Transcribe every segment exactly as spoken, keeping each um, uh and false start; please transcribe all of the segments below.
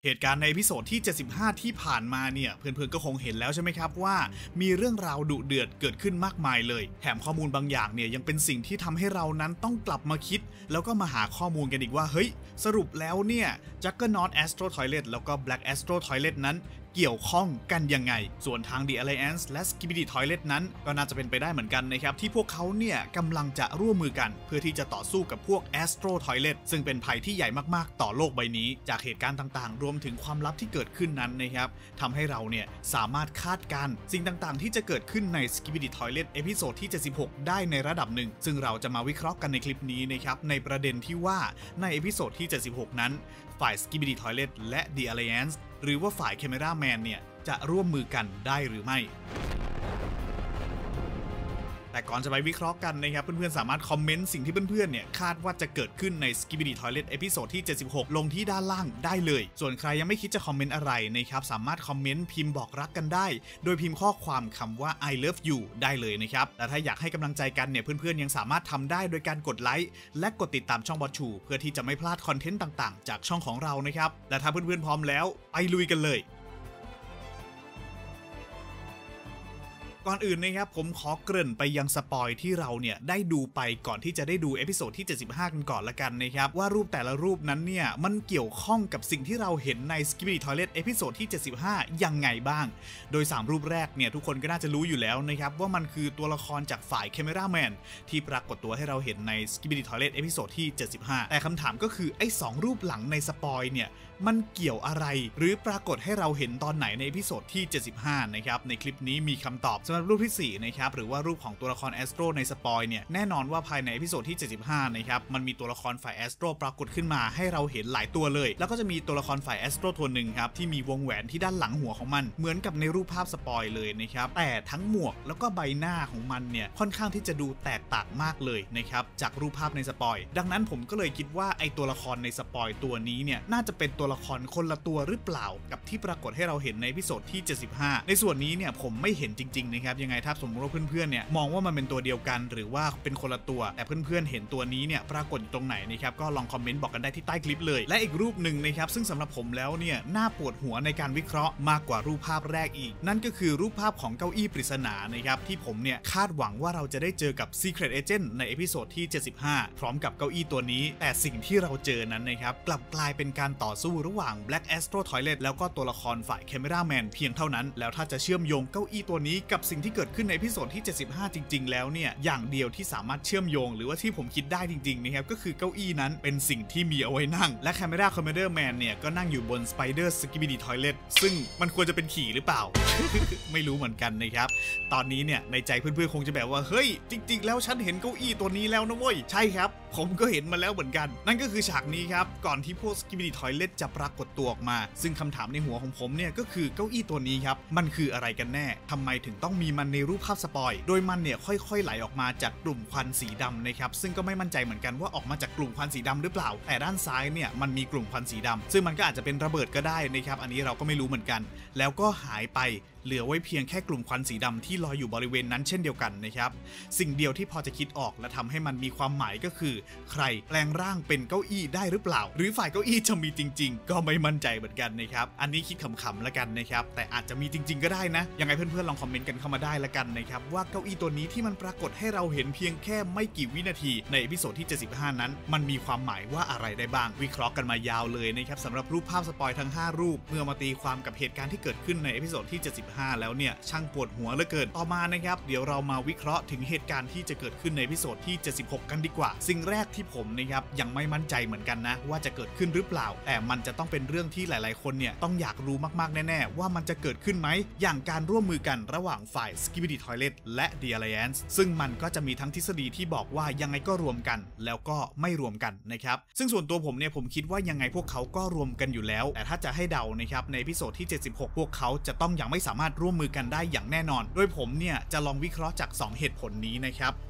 เหตุการณ์ในเอพิโซดที่เจ็ดสิบห้าที่ผ่านมาเนี่ยเพื่อนๆก็คงเห็นแล้วใช่ไหมครับว่ามีเรื่องราวดุเดือดเกิดขึ้นมากมายเลยแถมข้อมูลบางอย่างเนี่ยยังเป็นสิ่งที่ทำให้เรานั้นต้องกลับมาคิดแล้วก็มาหาข้อมูลกันอีกว่าเฮ้ยสรุปแล้วเนี่ย Juggernaut Astro Toilet แล้วก็ Black Astro Toilet นั้นเกี่ยวข้องกันยังไงส่วนทาง The Alliance และ Skibidi Toilet นั้นก็น่าจะเป็นไปได้เหมือนกันนะครับที่พวกเขาเนี่ยกำลังจะร่วมมือกันเพื่อที่จะต่อสู้กับพวก Astro Toilet ซึ่งเป็นภัยที่ใหญ่มากๆต่อโลกใบนี้จากเหตุการณ์ต่างๆรวมถึงความลับที่เกิดขึ้นนั้นนะครับทำให้เราเนี่ยสามารถคาดการณ์สิ่งต่างๆที่จะเกิดขึ้นใน Skibidi Toilet เอพิโซดที่เจ็ดสิบหกได้ในระดับหนึ่งซึ่งเราจะมาวิเคราะห์กันในคลิปนี้นะครับในประเด็นที่ว่าในเอพิโซดที่เจ็ดสิบหกนั้นฝ่าย Skibidi Toilet และ The Alliance หรือว่าฝ่าย Cameraman เนี่ยจะร่วมมือกันได้หรือไม่แต่ก่อนจะไปวิเคราะห์กันนะครับเพื่อนๆสามารถคอมเมนต์สิ่งที่เพื่อนๆเนี่ยคาดว่าจะเกิดขึ้นใน Skibidi Toilet เอพิโซดที่เจ็ดสิบหกลงที่ด้านล่างได้เลยส่วนใครยังไม่คิดจะคอมเมนต์อะไรนะครับสามารถคอมเมนต์พิมพ์บอกรักกันได้โดยพิมพ์ข้อความคำว่า I love you ได้เลยนะครับแต่ถ้าอยากให้กำลังใจกันเนี่ยเพื่อนๆยังสามารถทำได้โดยการกดไลค์และกดติดตามช่องบอทชูเพื่อที่จะไม่พลาดคอนเทนต์ต่างๆจากช่องของเรานะครับและถ้าเพื่อนๆพร้อมแล้วไปลุยกันเลยก่อนอื่นนะครับผมขอเกริ่นไปยังสปอยที่เราเนี่ยได้ดูไปก่อนที่จะได้ดูเอพิโซดที่เจ็ดสิบห้ากันก่อนละกันนะครับว่ารูปแต่ละรูปนั้นเนี่ยมันเกี่ยวข้องกับสิ่งที่เราเห็นใน Skibidi Toilet เอพิโซดที่เจ็ดสิบห้ายังไงบ้างโดยสามรูปแรกเนี่ยทุกคนก็น่าจะรู้อยู่แล้วนะครับว่ามันคือตัวละครจากฝ่าย Cameraman ที่ปรากฏตัวให้เราเห็นใน Skibidi Toilet เอพิโซดที่เจ็ดสิบห้าแต่คำถามก็คือไอ้สองรูปหลังในสปอยเนี่ยมันเกี่ยวอะไรหรือปรากฏให้เราเห็นตอนไหนในเอพิโซดที่เจ็ดสิบห้านะครับในคลิปนี้มีคำตอบสำหรับรูปที่สี่นะครับหรือว่ารูปของตัวละครแอสโตรในสปอยเนี่ยแน่นอนว่าภายในเอพิโซดที่เจ็ดสิบห้านะครับมันมีตัวละครฝ่ายแอสโตรปรากฏขึ้นมาให้เราเห็นหลายตัวเลยแล้วก็จะมีตัวละครฝ่ายแอสโตรตัวหนึ่งครับที่มีวงแหวนที่ด้านหลังหัวของมันเหมือนกับในรูปภาพสปอยเลยนะครับแต่ทั้งหมวกแล้วก็ใบหน้าของมันเนี่ยค่อนข้างที่จะดูแตกต่างมากเลยนะครับจากรูปภาพในสปอยดังนั้นผมก็เลยคิดว่าไอตัวละครในสปอยตัวนี้เนี่ยน่าจะเป็นตัวละครคนละตัวหรือเปล่ากับที่ปรากฏให้เราเห็นในเอพิโซดที่เจ็ดสิบห้าในส่วนนี้เนี่ยผมไม่เห็นจริงๆนะครับยังไงถ้าสมมติว่าเพื่อนๆเนี่ยมองว่ามันเป็นตัวเดียวกันหรือว่าเป็นคนละตัวแต่เพื่อนๆเห็นตัวนี้เนี่ยปรากฏอยู่ตรงไหนนะครับก็ลองคอมเมนต์บอกกันได้ที่ใต้คลิปเลยและอีกรูปหนึ่งนะครับซึ่งสำหรับผมแล้วเนี่ยน่าปวดหัวในการวิเคราะห์มากกว่ารูปภาพแรกอีกนั่นก็คือรูปภาพของเก้าอี้ปริศนานะครับที่ผมเนี่ยคาดหวังว่าเราจะได้เจอกับ Secret Agent ในเอพิโซดที่เจ็ดสิบห้าพร้อมกับเก้าอี้ตัวนี้แต่สิ่งที่เราเจอนั้นนะครับกลับกลายเป็นการต่อสู้ระหว่าง Black Astro Toilet แล้วก็ตัวละครฝ่าย Cameraman เพียงเท่านั้นแล้วถ้าจะเชื่อมโยงเก้าอี้ตัวนี้กับสิ่งที่เกิดขึ้นในเอพิโซดที่เจ็ดสิบห้าจริงๆแล้วเนี่ยอย่างเดียวที่สามารถเชื่อมโยงหรือว่าที่ผมคิดได้จริงๆนะครับก็คือเก้าอี้นั้นเป็นสิ่งที่มีเอาไว้นั่งและ Camera Commander Man เนี่ยก็นั่งอยู่บน Spider Skibidi Toilet ซึ่งมันควรจะเป็นขี่หรือเปล่า ไม่รู้เหมือนกันนะครับตอนนี้เนี่ยในใจเพื่อนๆคงจะแบบว่าเฮ้ยจริงๆแล้วฉันเห็นเก้าอี้ตัวนี้แล้วนะเว้ยใช่ครับผมก็เห็นมาแล้วเหมือนกันนั่นก็คือฉากนี้ครับก่อนที่พวก Skibidi Toilet จะปรากฏตัวออกมาซึ่งคำถามในหัวของผมเนี่ยก็คือเก้าอี้ตัวนี้ครับมันคืออะไรกันแน่ทำไมถึงต้องมีมันในรูปภาพสปอยโดยมันเนี่ยค่อยๆไหลออกมาจากกลุ่มควันสีดำนะครับซึ่งก็ไม่มั่นใจเหมือนกันว่าออกมาจากกลุ่มควันสีดำหรือเปล่าแต่ด้านซ้ายเนี่ยมันมีกลุ่มควันสีดำซึ่งมันก็อาจจะเป็นระเบิดก็ได้นะครับอันนี้เราก็ไม่รู้เหมือนกันแล้วก็หายไปเหลือไว้เพียงแค่กลุ่มควันสีดำที่ลอยอยู่บริเวณนั้นเช่นเดียวกันนะครับสิ่งเดียวที่พอจะคิดออกและทำให้มันมีความหมายก็คือใครแปลงร่างเป็นเก้าอี้ได้หรือเปล่าหรือฝ่ายเก้าอี้จะมีจริงๆก็ไม่มั่นใจเหมือนกันนะครับอันนี้คิดขำๆแล้วกันนะครับแต่อาจจะมีจริงๆก็ได้นะยังไงเพื่อนๆลองคอมเมนต์กันเข้ามาได้ละกันนะครับว่าเก้าอี้ตัวนี้ที่มันปรากฏให้เราเห็นเพียงแค่ไม่กี่วินาทีในเอพิโซดที่เจ็ดสิบห้านั้นมันมีความหมายว่าอะไรได้บ้างวิเคราะห์กันมายาวเลยนะครับสำหรับรูปภาพสปอยทั้งห้ารูปเมื่อมาตีความกับเหตุการณ์ที่เกิดขึ้นในเอพิโซดที่เจ็ดสิบห้าแล้วเนี่ยช่างปวดหัวเหลือเกินต่อมานะครับเดี๋ยวเรามาวิเคราะห์ถึงเหตุการณ์ที่จะเกิดขึ้นในเอพิโซดที่เจ็ดสิบหกกันดีกว่าสิ่งแรกที่ผมนะครับยังไม่มั่นใจเหมือนกันนะว่าจะเกิดขึ้นหรือเปล่าแต่มันจะต้องเป็นเรื่องที่หลายๆคนเนี่ยต้องอยากรู้มากๆแน่ๆว่ามันจะเกิดขึ้นไหมอย่างการร่วมมือกันระหว่างฝ่าย Skibidi Toilet และ The Alliance ซึ่งมันก็จะมีทั้งทฤษฎีที่บอกว่ายังไงก็รวมกันแล้วก็ไม่รวมกันนะครับซึ่งส่วนตัวผมเนี่ยผมคิดว่ายังไงพวกเขาก็รวมกันอยู่แล้วแต่ถ้าจะให้เดานะครับในเอพิโซดที่เจ็ดสิบหกพวกเขาจะต้องยังไม่สามารถร่วมมือกันได้อย่างแน่นอนโดยผมเนี่ยจะลองวิเคราะห์จากสองเหตุผลนี้นะครับ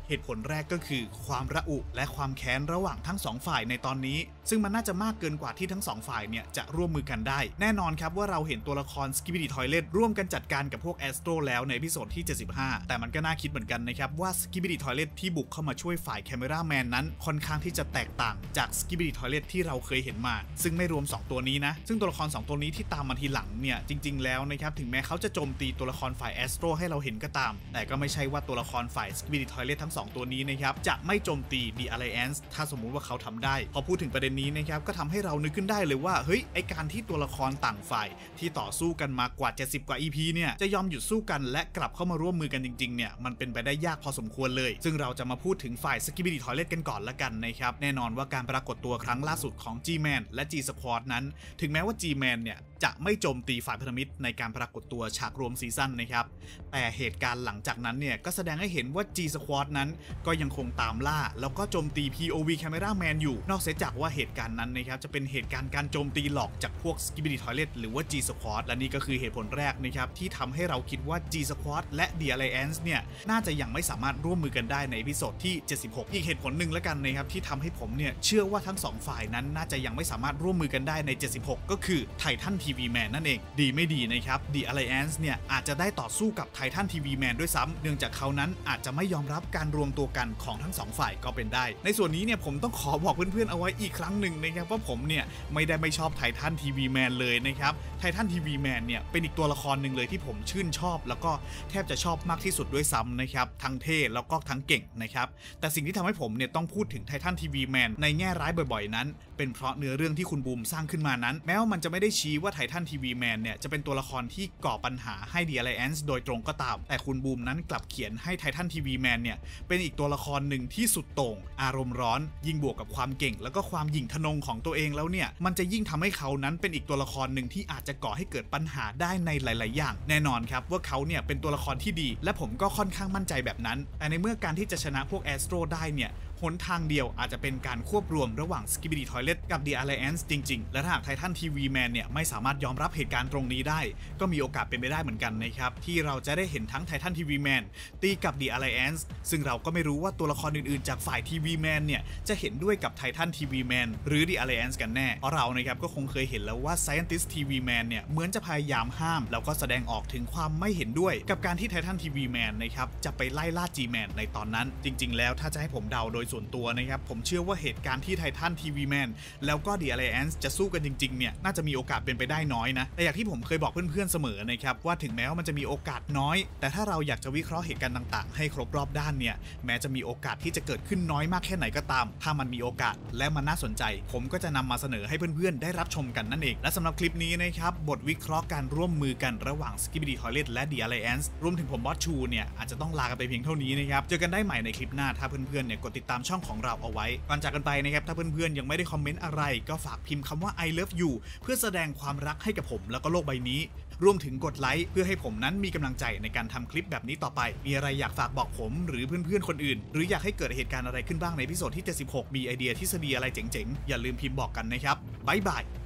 เหตุผลแรกก็คือความระอุและความแค้นระหว่างทั้งสองฝ่ายในตอนนี้ซึ่งมันน่าจะมากเกินกว่าที่ทั้งสองฝ่ายเนี่ยจะร่วมมือกันได้แน่นอนครับว่าเราเห็นตัวละคร Skibidi Toilet ร่วมกันจัดการกับพวก Astro แล้วในเอพิโซดที่เจ็ดสิบห้าแต่มันก็น่าคิดเหมือนกันนะครับว่า Skibidi Toilet ที่บุกเข้ามาช่วยฝ่าย Camera Man นั้นค่อนข้างที่จะแตกต่างจาก Skibidi Toilet ที่เราเคยเห็นมาซึ่งไม่รวมสองตัวนี้นะซึ่งตัวละครสองตัวนี้ที่ตามมาทีหลังเนี่ยจริงๆแล้วนะครับถึงแม้เขาจะโจมตีตัวละครฝ่าย Astro ให้เราเห็นก็ตามแต่ก็ไม่ใช่ว่าตัวละครฝ่าย Skibidi Toilet ทั้งสองตัวนี้นะครับจะไม่โจมตี The Alliance ถ้าสมมุติว่าเขาทำได้พอพูดถึงประเด็นนี้นะครับก็ทำให้เรานึกขึ้นได้เลยว่าเฮ้ยไอการที่ตัวละครต่างฝ่ายที่ต่อสู้กันมากว่าเจ็ดสิบกว่า อี พี เนี่ยจะยอมหยุดสู้กันและกลับเข้ามาร่วมมือกันจริงๆเนี่ยมันเป็นไปได้ยากพอสมควรเลยซึ่งเราจะมาพูดถึงฝ่าย Skibidi Toilet กันก่อนละกันนะครับแน่นอนว่าการปรากฏตัวครั้งล่าสุดของ G-Man และ G-Squad นั้นถึงแม้ว่า G-Man เนี่ยจะไม่โจมตีฝ่ายพันธมิตรในการปรากฏตัวฉากรวมซีซั่นนะครับแต่เหตุการณ์หลังจากนั้นเนี่ยก็แสดงให้เห็นว่า G-Squad นั้นก็ยังคงตามล่าแล้วก็โจมตี พี โอ วี Camera Man อยู่นอกเสียจากว่าเหตุการณ์นั้นนะครับจะเป็นเหตุการณ์การโจมตีหลอกจากพวก Skibidi Toilet หรือว่า G-Squad และนี่ก็คือเหตุผลแรกนะครับที่ทำให้เราคิดว่า G-Squad และ The Alliance เนี่ยน่าจะยังไม่สามารถร่วมมือกันได้ในเอพิโซดที่เจ็ดสิบหกอีกเหตุผลหนึ่งแล้วกันนะครับที่ทำให้ผมเนี่ยเชื่อว่าทั้งสองฝ่ายนั้นน่าจะยังไม่สามารถร่วมมือกันได้ในเจ็ดสิบหกก็คือ Titan ที วี Man นั่นเองดีไม่ดีนะครับ The Alliance เนี่ยอาจจะได้ต่อสู้กับ Titan ที วี Man ด้วยซ้ำเนื่องจากเขานั้นอาจจะไม่ยอมรับการรวมตัวกันของทั้งสองฝ่ายก็เป็นได้ในส่วนนี้เนี่ยผมต้องขอบอกเพื่อนๆเอาไว้อีกครั้งหนึ่งนะครับว่าผมเนี่ยไม่ได้ไม่ชอบ Titan ที วี Man เลยนะครับ Titan ที วี Man เนี่ยเป็นอีกตัวละครหนึ่งเลยที่ผมชื่นชอบแล้วก็แทบจะชอบมากที่สุดด้วยซ้ำนะครับทั้งเท่แล้วก็ทั้งเก่งนะครับแต่สิ่งที่ทำให้ผมเนี่ยต้องพูดถึง Titan ที วี Man ในแง่ร้ายบ่อยๆนั้นเป็นเพราะเนื้อเรื่องที่คุณบูมสร้างขึ้นมานั้นแม้ว่ามันจะไม่ได้ชี้ว่า Titan ที วี Man เนี่ยจะเป็นตัวละครที่ก่อปัญหาให้ The Alliance โดยตรงก็ตามแต่คุณบูมนั้นกลับเขียนให้ Titan ที วี Man เนี่ยเป็นอีกตัวละครหนึ่งที่สุดโต่งอารมณ์ร้อนยิ่งบวกกับความเก่งแล้วก็ความหยิ่งทะนงของตัวเองแล้วเนี่ยมันจะยิ่งทำให้เขานั้นเป็นอีกตัวละครหนึ่งที่อาจจะก่อให้เกิดปัญหาได้ในหลายๆอย่างแน่นอนครับว่าเขาเนี่ยเป็นตัวละครที่ดีและผมก็ค่อนข้างมั่นใจแบบนั้นแต่ในเมื่อการที่จะชนะพวก Astro ได้เนี่ยหนทางเดียวอาจจะเป็นการควบรวมระหว่าง Skibidi Toilet กับ The Alliance จริงๆและถ้าหาก Titan ที วี Man เนี่ยไม่สามารถยอมรับเหตุการณ์ตรงนี้ได้ก็มีโอกาสเป็นไปได้เหมือนกันนะครับที่เราจะได้เห็นทั้ง Titan ที วี Man ตีกับ The Alliance ซึ่งเราก็ไม่รู้ว่าตัวละครอื่นๆจากฝ่าย ที วี Man เนี่ยจะเห็นด้วยกับ Titan ที วี Man หรือ The Alliance กันแน่เพราะเรานะครับก็คงเคยเห็นแล้วว่า Scientist ที วี Man เนี่ยเหมือนจะพยายามห้ามแล้วก็แสดงออกถึงความไม่เห็นด้วยกับการที่ Titan ที วี Man นะครับจะไปไล่ล่า G-Man ในตอนนั้นจริงๆแล้วถ้าจะให้ผมเดาโดยส่วนตัวนะครับผมเชื่อว่าเหตุการณ์ที่ Titan ที วี Man แล้วก็ The Alliance จะสู้กันจริงๆเนี่ยน่าจะมีโอกาสเป็นไปได้น้อยนะแต่อย่างที่ผมเคยบอกเพื่อนๆเสมอนะครับว่าถึงแม้ว่ามันจะมีโอกาสน้อยแต่ถ้าเราอยากจะวิเคราะห์เหตุการณ์ต่างๆให้ครบรอบด้านเนี่ยแม้จะมีโอกาสที่จะเกิดขึ้นน้อยมากแค่ไหนก็ตามถ้ามันมีโอกาสและมันน่าสนใจผมก็จะนำมาเสนอให้เพื่อนๆได้รับชมกันนั่นเองและสำหรับคลิปนี้นะครับบทวิเคราะห์การร่วมมือกันระหว่าง Skibidi Toilet และ The Alliance รวมถึงผมบอสชูเนี่ยอาจจะต้องลากันไปเพียงเท่านี้นะครับเจอกันได้ใหม่ในคลิปหน้าถ้าเพื่อนๆเนี่ยกดติดตามช่องของเราเอาไว้ก่อนจากกันไปนะครับถ้าเพื่อนๆยังไม่ได้คอมเมนต์อะไรก็ฝากพิมพ์คำว่า I love you เพื่อแสดงความรักให้กับผมแล้วก็โลกใบนี้รวมถึงกดไลค์เพื่อให้ผมนั้นมีกำลังใจในการทำคลิปแบบนี้ต่อไปมีอะไรอยากฝากบอกผมหรือเพื่อนๆคนอื่นหรืออยากให้เกิดเหตุการณ์อะไรขึ้นบ้างในเอพิโซดที่เจ็ดสิบหกมีไอเดียทฤษฎีอะไรเจ๋งๆอย่าลืมพิมพ์บอกกันนะครับบ๊ายบาย